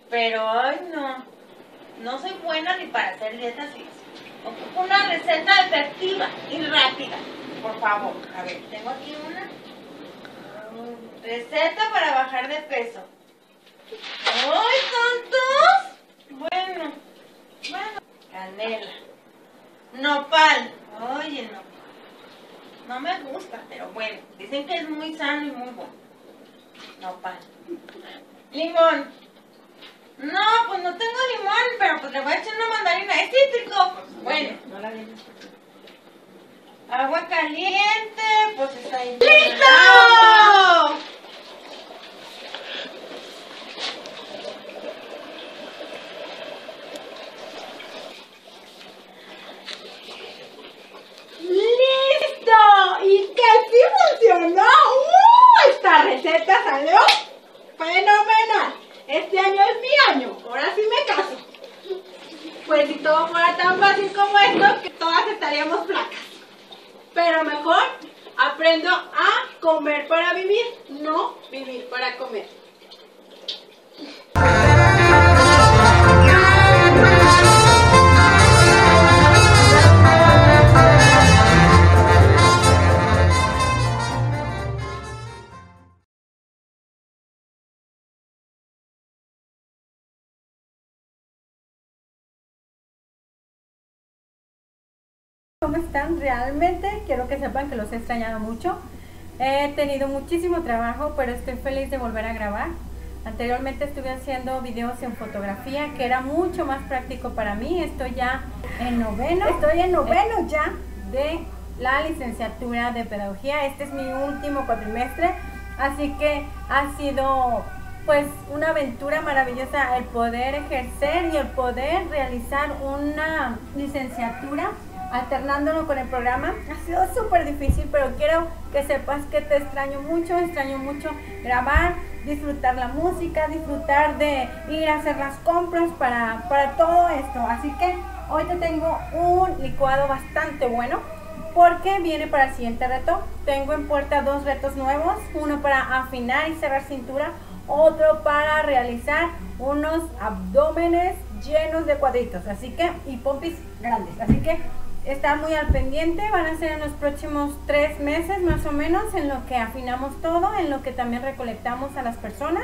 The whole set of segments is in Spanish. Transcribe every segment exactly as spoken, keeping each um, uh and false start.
Pero, ay, no. No soy buena ni para hacer dietas y ocupo una receta efectiva y rápida. Por favor. A ver, tengo aquí una. Receta para bajar de peso. ¡Ay, tantos! Bueno, bueno. Canela. Nopal. Oye, nopal. No me gusta, pero bueno. Dicen que es muy sano y muy bueno. Nopal. Limón. No, pues no tengo limón, pero pues le voy a echar una mandarina. Es cítrico. Pues bueno. No la vienes. Agua caliente, pues está ahí. ¡Listo! ¡Listo! ¿Y que sí funcionó? ¡Uh! Esta receta salió fenomenal. Este año es mi año. Ahora sí me caso. Pues si todo fuera tan fácil como esto, que todas estaríamos flacas. Pero mejor aprendo a comer para vivir, no vivir para comer. ¿Cómo están? Realmente quiero que sepan que los he extrañado mucho. He tenido muchísimo trabajo, pero estoy feliz de volver a grabar. Anteriormente estuve haciendo videos en fotografía, que era mucho más práctico para mí. Estoy ya en noveno, estoy en noveno ya de la licenciatura de pedagogía. Este es mi último cuatrimestre, así que ha sido pues una aventura maravillosa el poder ejercer y el poder realizar una licenciatura alternándolo con el programa. Ha sido súper difícil, pero quiero que sepas que te extraño mucho, extraño mucho grabar, disfrutar la música, disfrutar de ir a hacer las compras para, para todo esto. Así que hoy te tengo un licuado bastante bueno, porque viene para el siguiente reto. Tengo en puerta dos retos nuevos, uno para afinar y cerrar cintura, otro para realizar unos abdómenes llenos de cuadritos, así que, y pompis grandes, así que estar muy al pendiente. Van a ser en los próximos tres meses más o menos, en lo que afinamos todo, en lo que también recolectamos a las personas.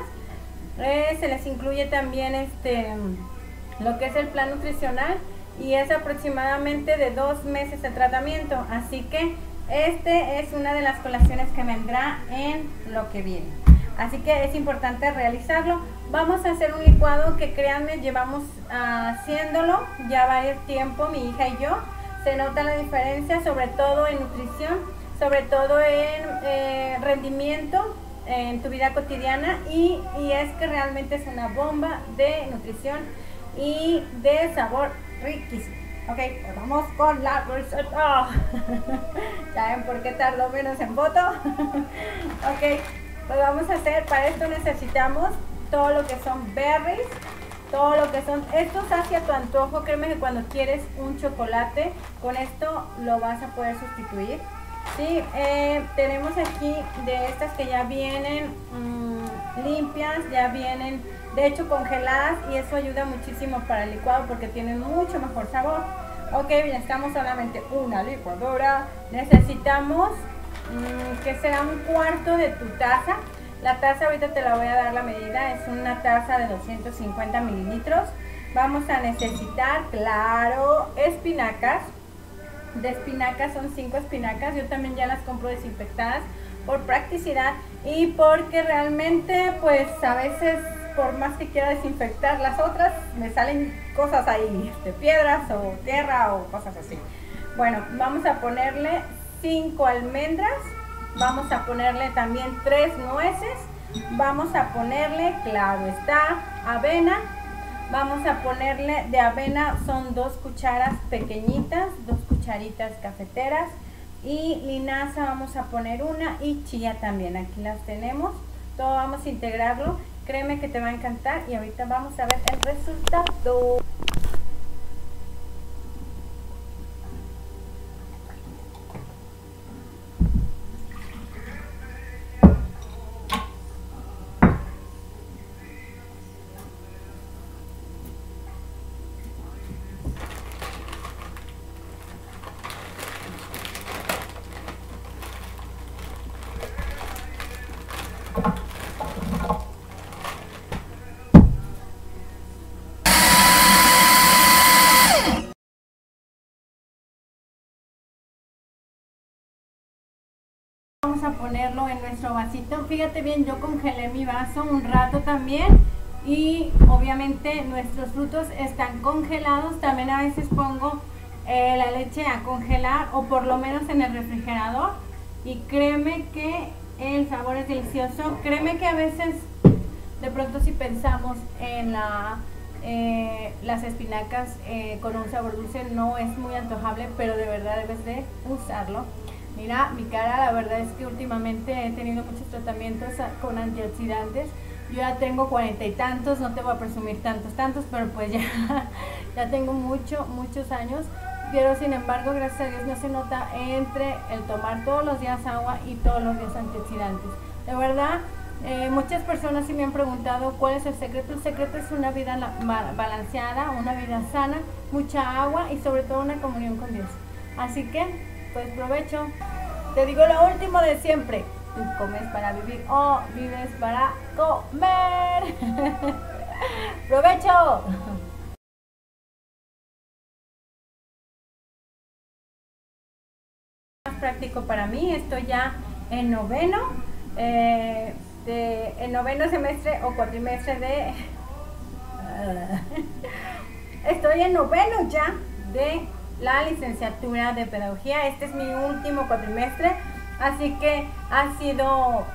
Eh, se les incluye también este lo que es el plan nutricional, y es aproximadamente de dos meses de tratamiento, así que este es una de las colaciones que vendrá en lo que viene, así que es importante realizarlo. Vamos a hacer un licuado que, créanme, llevamos uh, haciéndolo ya varios tiempo, mi hija y yo. Se nota la diferencia, sobre todo en nutrición, sobre todo en eh, rendimiento en tu vida cotidiana, y, y es que realmente es una bomba de nutrición y de sabor riquísimo. Ok, pues vamos con la receta. ¿Saben por qué tardó menos en foto? Ok, pues vamos a hacer, para esto necesitamos todo lo que son berries, todo lo que son estos hacia tu antojo. Créeme que cuando quieres un chocolate, con esto lo vas a poder sustituir. Sí, eh, tenemos aquí de estas que ya vienen mmm, limpias, ya vienen de hecho congeladas, y eso ayuda muchísimo para el licuado porque tienen mucho mejor sabor. Ok, necesitamos solamente una licuadora. Necesitamos mmm, que será un cuarto de tu taza. La taza ahorita te la voy a dar la medida, es una taza de doscientos cincuenta mililitros. Vamos a necesitar, claro, espinacas. De espinacas son cinco espinacas, yo también ya las compro desinfectadas por practicidad y porque realmente pues a veces por más que quiera desinfectar las otras me salen cosas ahí, de piedras o tierra o cosas así. Bueno, vamos a ponerle cinco almendras. Vamos a ponerle también tres nueces, vamos a ponerle, claro está, avena. Vamos a ponerle de avena, son dos cucharas pequeñitas, dos cucharitas cafeteras, y linaza vamos a poner una, y chía también, aquí las tenemos. Todo vamos a integrarlo, créeme que te va a encantar, y ahorita vamos a ver el resultado. a ponerlo en nuestro vasito. Fíjate bien, yo congelé mi vaso un rato también y obviamente nuestros frutos están congelados. También a veces pongo eh, la leche a congelar o por lo menos en el refrigerador y créeme que el sabor es delicioso. Créeme que a veces de pronto si pensamos en la, eh, las espinacas eh, con un sabor dulce no es muy antojable, pero de verdad debes de usarlo. Mira mi cara, la verdad es que últimamente he tenido muchos tratamientos con antioxidantes. Yo ya tengo cuarenta y tantos, no te voy a presumir tantos, tantos, pero pues ya, ya tengo mucho, muchos años. Pero sin embargo, gracias a Dios no se nota entre el tomar todos los días agua y todos los días antioxidantes. De verdad, eh, muchas personas sí me han preguntado cuál es el secreto. El secreto es una vida balanceada, una vida sana, mucha agua y sobre todo una comunión con Dios. Así que, pues provecho. Te digo lo último de siempre. Tú comes para vivir o vives para comer. ¡Provecho! Más práctico para mí, estoy ya en noveno, eh, de, en noveno semestre o cuatrimestre de... estoy en noveno ya de la licenciatura de pedagogía. Este es mi último cuatrimestre, así que ha sido